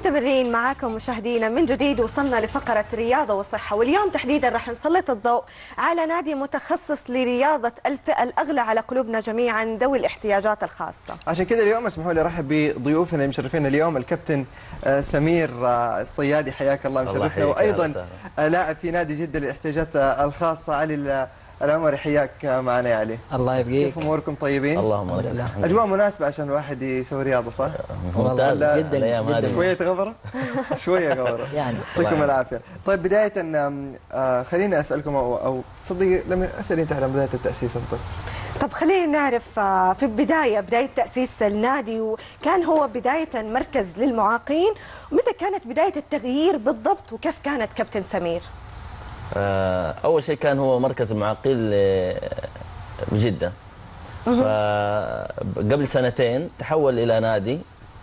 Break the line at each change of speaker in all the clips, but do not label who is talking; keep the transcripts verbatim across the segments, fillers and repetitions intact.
مستمرين معاكم مشاهدينا من جديد، وصلنا لفقرة رياضة وصحة، واليوم تحديدا راح نسلط الضوء على نادي متخصص لرياضة الفئة الأغلى على قلوبنا جميعا، ذوي الاحتياجات الخاصة.
عشان كذا اليوم اسمحوا لي ارحب بضيوفنا المشرفين اليوم، الكابتن سمير الصيادي، حياك الله، مشرفنا، وايضا لاعب في نادي جدة للاحتياجات الخاصة علي العمري، حياك معنا يا علي.
الله يبقيك.
كيف اموركم؟ طيبين؟
اللهم لك الحمد.
اجواء مناسبه عشان الواحد يسوي رياضه، صح؟
ممتاز جدا جدا.
شويه غبره شويه غبره
يعني
يعطيكم العافيه. طيب بدايه خليني اسالكم او او تصدقي لما اسال انت على بدايه التاسيس افضل.
طب خلينا نعرف في بدايه بدايه تاسيس النادي، وكان هو بدايه مركز للمعاقين، ومتى كانت بدايه التغيير بالضبط، وكيف كانت كابتن سمير؟
أول شيء كان هو مركز المعاقين بجدة، فقبل سنتين تحول إلى نادي،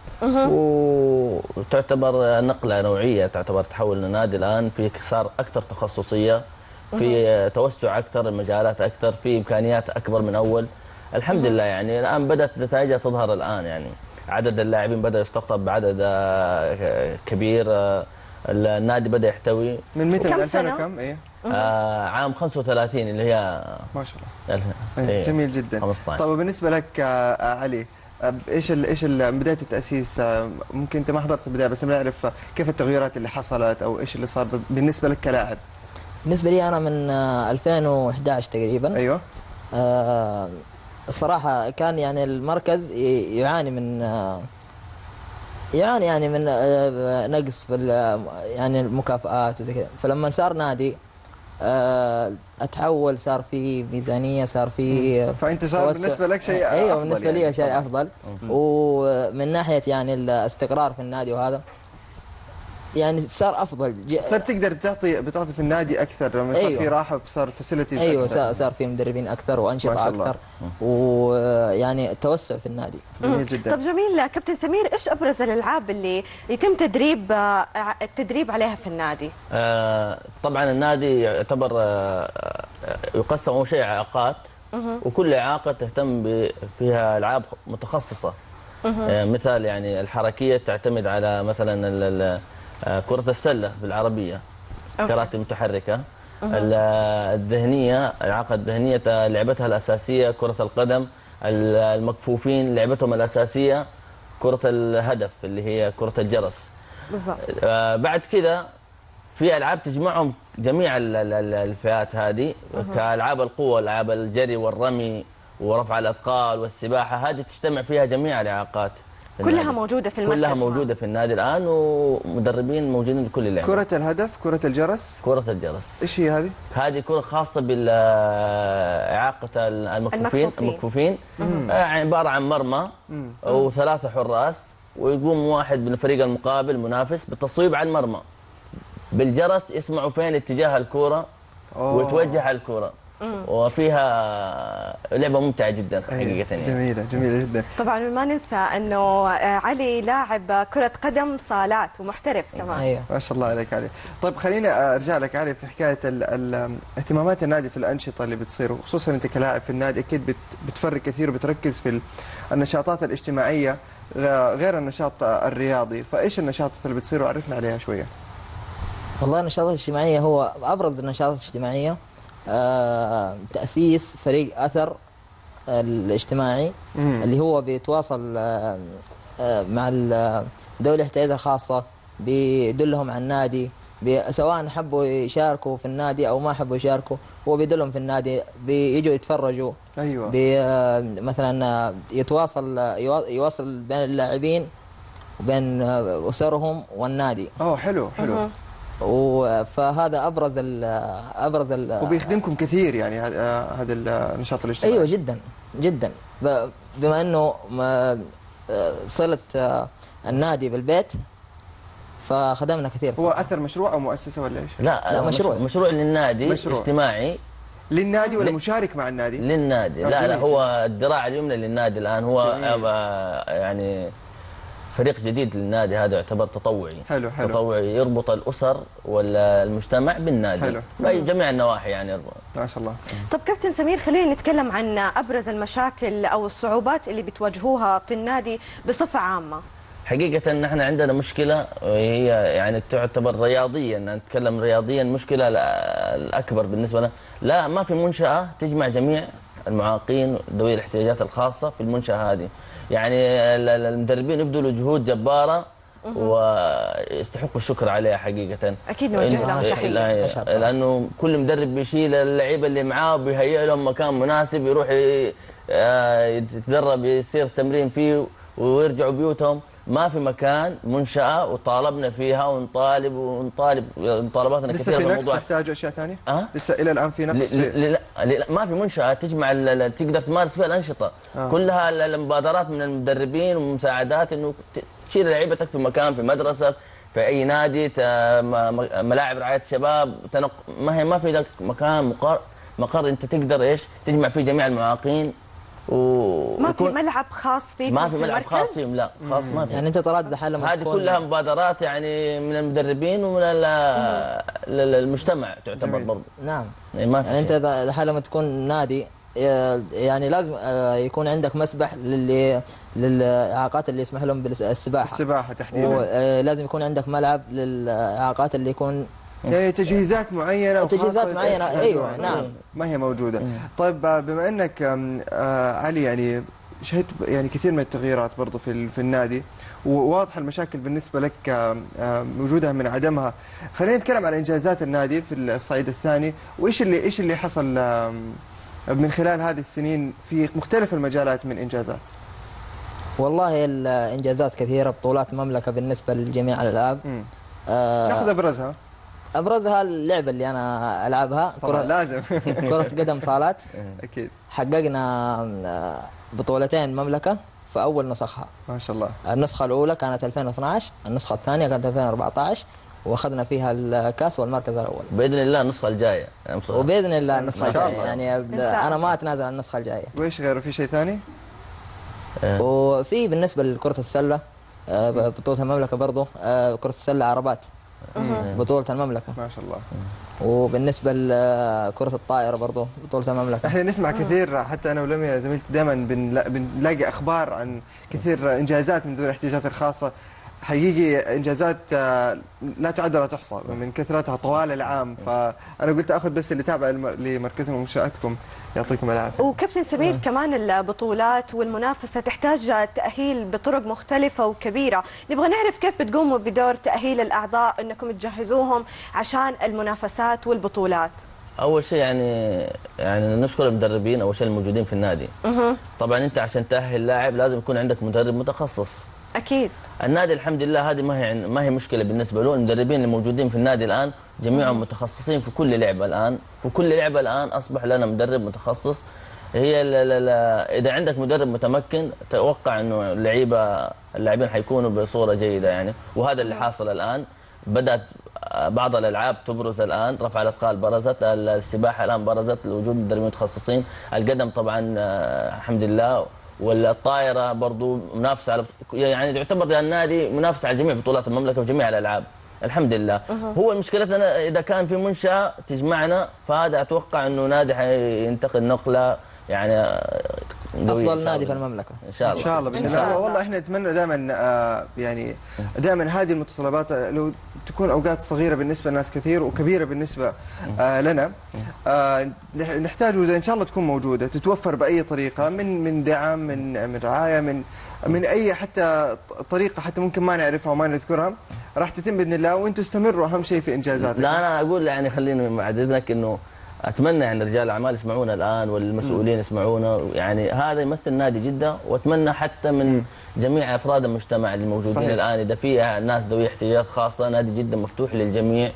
وتعتبر نقلة نوعية، تعتبر تحول لنادي الآن، في صار أكثر تخصصية، في توسع أكثر، المجالات أكثر، في إمكانيات أكبر من أول. الحمد لله يعني الآن بدأت نتائجها تظهر الآن، يعني عدد اللاعبين بدأ يستقطب بعدد كبير، النادي بدأ يحتوي.
من متى؟
كم
من
سنة؟
كم؟ ايه
آه عام خمسة وثلاثين اللي هي
ما شاء الله.
إيه
جميل جدا.
خمسة عشر.
طيب بالنسبه لك آه علي، آه ايش ال ايش ال بدايه التاسيس؟ آه ممكن انت ما حضرت البدايه، بس نعرف كيف التغييرات اللي حصلت او ايش اللي صار بالنسبه لك كلاعب.
بالنسبه لي انا من ألفين وأحد عشر تقريبا.
ايوه.
آه الصراحه كان يعني المركز يعاني من آه يعاني يعني من نقص في يعني المكافآت وزي كذا، فلما صار نادي اتحول، صار في ميزانيه، صار في
فانت صار بالنسبه لك شيء افضل.
ايوه بالنسبه
يعني
لي شيء افضل، ومن ناحيه يعني الاستقرار في النادي وهذا يعني صار افضل.
صرت تقدر بتعطي بتعطي في النادي اكثر لما صار
أيوة.
في راحه، صار فاسيلتيز
ايوه
أكثر.
صار في مدربين اكثر وانشطه اكثر، ويعني توسع في النادي.
جميل جدا.
طب جميل كابتن سمير، ايش ابرز الالعاب اللي يتم تدريب التدريب عليها في النادي؟
آه طبعا النادي يعتبر آه يقسم اول شيء اعاقات، وكل اعاقه تهتم فيها العاب متخصصه. آه مثال يعني الحركيه تعتمد على مثلا كرة السلة بالعربية، كراسي متحركة. الذهنية، الإعاقة الذهنية لعبتها الأساسية كرة القدم. المكفوفين لعبتهم الأساسية كرة الهدف اللي هي كرة الجرس.
بالضبط.
بعد كذا في ألعاب تجمعهم جميع الفئات هذه، كألعاب القوة، ألعاب الجري والرمي ورفع الأثقال والسباحة، هذه تجتمع فيها جميع الإعاقات.
كلها موجودة في المركز.
كلها موجودة في النادي الآن، ومدربين موجودين لكل اللعبة.
كرة الهدف، كرة الجرس.
كرة الجرس.
ايش هي هذه؟
هذه كرة خاصة بالإعاقة المكفوفين، المكفوفين. عبارة عن مرمى وثلاثة حراس، ويقوم واحد من الفريق المقابل منافس بالتصويب على المرمى. بالجرس يسمعوا فين اتجاه الكرة ويتوجه على الكرة. وفيها لعبة ممتعة جدا حقيقة. يعني
جميلة جميلة جدا.
طبعا ما ننسى انه علي لاعب كرة قدم صالات ومحترف كمان.
ايوه
ما شاء الله عليك علي. طيب خليني ارجع لك علي في حكاية اهتمامات النادي في الأنشطة اللي بتصير، خصوصا انت كلاعب في النادي اكيد بتفرق كثير وبتركز في النشاطات الاجتماعية غير النشاط الرياضي، فايش النشاطات اللي بتصير وعرفنا عليها شوية؟
والله النشاطات الاجتماعية هو ابرز النشاطات الاجتماعية آه، تأسيس فريق أثر الاجتماعي، مم. اللي هو بيتواصل آه، آه، مع ذوي الاحتياجات الخاصة، بيدلهم على النادي، سواء حبوا يشاركوا في النادي أو ما حبوا يشاركوا، هو بيدلهم في النادي، بيجوا يتفرجوا.
أيوة.
بي مثلا يتواصل يواصل بين اللاعبين وبين أسرهم والنادي.
أوه حلو حلو. مم.
فهذا ابرز ال ابرز ال
وبيخدمكم كثير يعني هذا النشاط الاجتماعي.
ايوه جدا جدا، بما انه صله النادي بالبيت فخدمنا كثير صراحة.
هو اثر مشروع او مؤسسه ولا ايش؟
لا, لا مشروع مشروع للنادي، مشروع اجتماعي
للنادي ولا مشارك مع النادي؟
للنادي. لا لا هو الذراع اليمنى للنادي الان، هو جميل. يعني فريق جديد للنادي، هذا يعتبر تطوعي.
حلو حلو.
تطوعي يربط الأسر والمجتمع بالنادي.
حلو.
جميع النواحي يعني يربط.
ما شاء الله.
طب كابتن سمير، خلينا نتكلم عن أبرز المشاكل أو الصعوبات اللي بتواجهوها في النادي بصفة عامة.
حقيقة نحن عندنا مشكلة هي يعني تعتبر رياضيا، نتكلم رياضيا مشكلة الأكبر بالنسبة لنا، لا ما في منشأة تجمع جميع المعاقين ذوي الاحتياجات الخاصة في المنشأة هذه. يعني المدربين يبذلوا جهود جبارة ويستحقوا الشكر عليها حقيقة.
أكيد نوجه لهم تحية،
لأنه كل مدرب بيشيل اللعيبة اللي معاه وبيهيئ لهم مكان مناسب يروح يتدرب يصير تمرين فيه ويرجعوا بيوتهم. ما في مكان منشأة وطالبنا فيها ونطالب ونطالب مطالباتنا كثيرة
بالموضوع.
لسه في
نقص تحتاج أشياء ثانية؟
أه؟
لسه إلى الآن في نقص؟
ل... ل... ما في منشأة تجمع ال... تقدر تمارس فيها الأنشطة. أه. كلها المبادرات من المدربين والمساعدات إنه تشيل لعيبتك في مكان، في مدرسة، في أي نادي، ت... ملاعب رعاية شباب، تنق... ما هي ما في لك مكان مقر مقر أنت تقدر إيش تجمع فيه جميع المعاقين.
و... ما في ملعب خاص فيكم؟
ما في ملعب خاص فيهم، لا خاص ما في.
يعني انت تراد حال
هذه كلها مبادرات يعني من المدربين ومن المجتمع تعتبر برضه.
نعم.
يعني, ما
يعني انت حال لما تكون نادي يعني لازم يكون عندك مسبح للي للاعاقات اللي يسمح لهم بالسباحه.
السباحه تحديدا.
ولازم يكون عندك ملعب للاعاقات اللي يكون
يعني تجهيزات معينه
تجهيزات معينه. ايوه نعم
ما هي موجوده. طيب بما انك علي يعني شهدت يعني كثير من التغييرات برضو في في النادي وواضحه المشاكل بالنسبه لك موجوده من عدمها، خلينا نتكلم عن انجازات النادي في الصعيد الثاني، وايش اللي ايش اللي حصل من خلال هذه السنين في مختلف المجالات من انجازات.
والله الانجازات كثيره، بطولات مملكه بالنسبه لجميع الالعاب.
آه ناخذ ابرزها.
ابرزها اللعبه اللي انا العبها
كره لازم
كره قدم صالات.
اكيد.
حققنا بطولتين مملكه في اول نسخها.
ما شاء الله.
النسخه الاولى كانت ألفين واثناشر، النسخه الثانيه كانت ألفين وأربعطاشر، واخذنا فيها الكاس والمركز الاول.
باذن الله النسخه الجايه.
وباذن الله النسخه الجايه يعني انا ما اتنازل عن النسخه الجايه.
وايش غيره؟ في شيء ثاني؟
وفي بالنسبه لكره السله بطوله المملكه برضه كره السله عربات بطولة المملكة.
ما شاء الله.
وبالنسبة لكرة الطائرة برضو بطولة المملكة.
احنا نسمع كثير، حتى انا ولميا زميلتي دائما بنلاقي اخبار عن كثير انجازات من ذوي الاحتياجات الخاصة، حقيقي انجازات لا تعد ولا تحصى من كثرتها طوال العام، فانا قلت اخذ بس اللي تابع لمركزكم ومنشاتكم. يعطيكم العافيه.
وكابتن سمير كمان البطولات والمنافسه تحتاج تاهيل بطرق مختلفه وكبيره، نبغى نعرف كيف بتقوموا بدور تاهيل الاعضاء انكم تجهزوهم عشان المنافسات والبطولات.
اول شيء يعني يعني نشكر المدربين اول شيء الموجودين في النادي. طبعا انت عشان تاهل لاعب لازم يكون عندك مدرب متخصص.
اكيد.
النادي الحمد لله هذه ما هي ما هي مشكله بالنسبه له، المدربين الموجودين في النادي الان جميعهم متخصصين في كل لعبه الان، في كل لعبه الان اصبح لنا مدرب متخصص. هي لا لا لا اذا عندك مدرب متمكن توقع انه اللعيبه اللاعبين حيكونوا بصوره جيده يعني، وهذا اللي حاصل الان. بدات بعض الالعاب تبرز الان، رفع الاثقال برزت، السباحه الان برزت لوجود مدربين متخصصين، القدم طبعا الحمد لله، والطائره برضو منافسه على يعني يعتبر النادي منافس على جميع بطولات المملكه وجميع الالعاب الحمد لله. أه. هو مشكلتنا اذا كان في منشاه تجمعنا، فهذا اتوقع انه نادي حينتقل نقله يعني
افضل نادي في المملكه
ان شاء الله.
ان شاء الله باذن الله. والله احنا نتمنى دائما آه يعني دائما هذه المتطلبات لو تكون اوقات صغيره بالنسبه لناس كثير وكبيره بالنسبه آه لنا، آه نحتاج ان شاء الله تكون موجوده، تتوفر باي طريقه، من من دعم، من من رعايه، من من اي حتى طريقه حتى ممكن ما نعرفها وما نذكرها، راح تتم باذن الله. وانتم استمروا اهم شيء في انجازاتكم.
لا انا اقول يعني خليني مع اذنك انه اتمنى يعني رجال الاعمال يسمعونا الان والمسؤولين يسمعونا، يعني هذا يمثل نادي جده، واتمنى حتى من جميع افراد المجتمع الموجودين صحيح. الان اذا في ناس ذوي احتياجات خاصه، نادي جده مفتوح للجميع.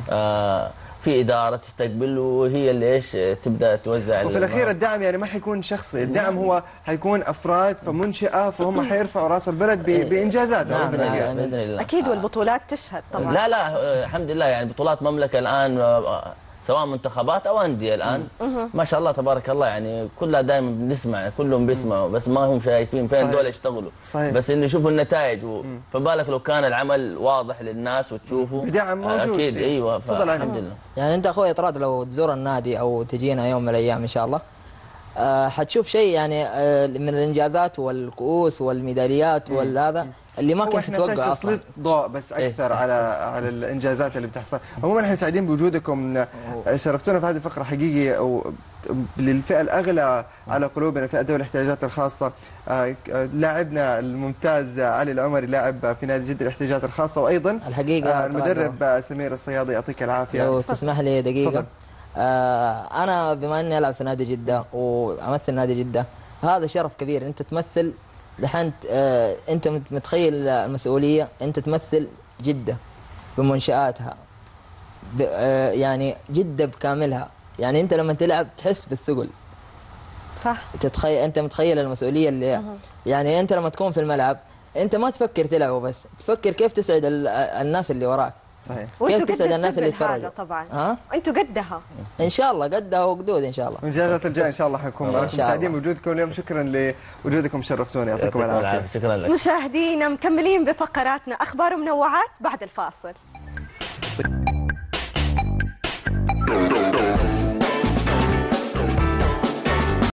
آه في اداره تستقبل وهي اللي ايش تبدا توزع.
وفي الاخير الدعم يعني ما حيكون شخصي، الدعم هو حيكون افراد فمنشئه، فهم حيرفعوا راس البلد بانجازات.
نعم باذن الله.
اكيد والبطولات تشهد طبعا.
لا لا الحمد لله يعني بطولات مملكه الان سواء منتخبات او انديه الان ما شاء الله تبارك الله، يعني كلها دائما بنسمع كلهم بيسمعوا بس ما هم شايفين فين دول يشتغلوا.
صحيح.
بس انه يشوفوا النتائج و... فبالك لو كان العمل واضح للناس وتشوفوا
بدعم موجود.
اكيد ايوه الحمد لله.
يعني انت اخوي طراد لو تزور النادي او تجينا يوم من الايام ان شاء الله آه، حتشوف شيء يعني آه، من الانجازات والكؤوس والميداليات والهذا اللي ما
هو
كنت
احنا
تتوقع
نحتاج
اصلا.
تسليط ضوء بس اكثر على على الانجازات اللي بتحصل. عموما احنا سعيدين بوجودكم، شرفتونا في هذه الفقره حقيقي، او للفئه الاغلى على قلوبنا، فئه ذوي الاحتياجات الخاصه. آه، لاعبنا الممتاز علي العمري لاعب في نادي جده الاحتياجات الخاصه، وايضا
الحقيقه
آه، المدرب سمير الصيادي، يعطيك العافيه.
لو تسمح لي دقيقه.
تفضل.
آه، انا بما اني العب في نادي جده وامثل نادي جده، هذا شرف كبير. انت تمثل دحين، آه، انت متخيل المسؤوليه، انت تمثل جده بمنشآتها، ب- آه، يعني جده بكاملها. يعني انت لما تلعب تحس بالثقل،
صح.
تتخيل، انت متخيل المسؤوليه اللي يعني انت لما تكون في الملعب انت ما تفكر تلعب وبس، تفكر كيف تسعد ال- الناس اللي وراك،
صحيح.
وانتوا
تسعد
قد
الناس اللي
الثقل هذا
يتفرجوا.
طبعا.
ها؟
انتوا قدها.
ان شاء الله قدها وقدود ان شاء الله.
الانجازات الجايه ان شاء الله حنكون
إن
معكم.
شاء الله.
سعيدين بوجودكم اليوم، شكرا لوجودكم، شرفتوني، يعطيكم
يعطيكم
العافيه.
العافيه. شكرا لك.
مشاهدينا مكملين بفقراتنا، اخبار ومنوعات بعد الفاصل.